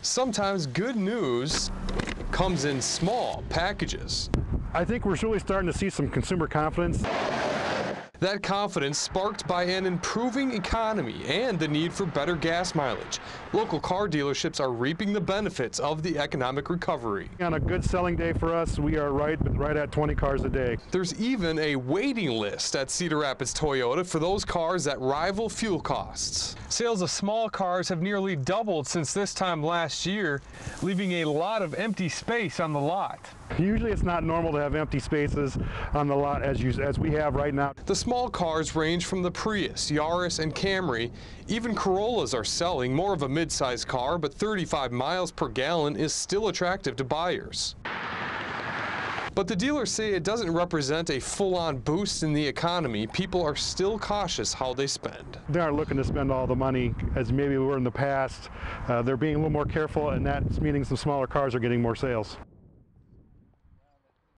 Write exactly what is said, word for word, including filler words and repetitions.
Sometimes good news comes in small packages. I think we're really starting to see some consumer confidence. That confidence sparked by an improving economy and the need for better gas mileage. Local car dealerships are reaping the benefits of the economic recovery. On a good selling day for us, we are right, right at twenty cars a day. There's even a waiting list at Cedar Rapids Toyota for those cars that rival fuel costs. Sales of small cars have nearly doubled since this time last year, leaving a lot of empty space on the lot. Usually it's not normal to have empty spaces on the lot as, you, as we have right now. The small cars range from the Prius, Yaris, and Camry. Even Corollas are selling, more of a mid-sized car, but thirty-five miles per gallon is still attractive to buyers. But the dealers say it doesn't represent a full-on boost in the economy. People are still cautious how they spend. They aren't looking to spend all the money as maybe we were in the past. Uh, they're being a little more careful, and that's meaning some smaller cars are getting more sales.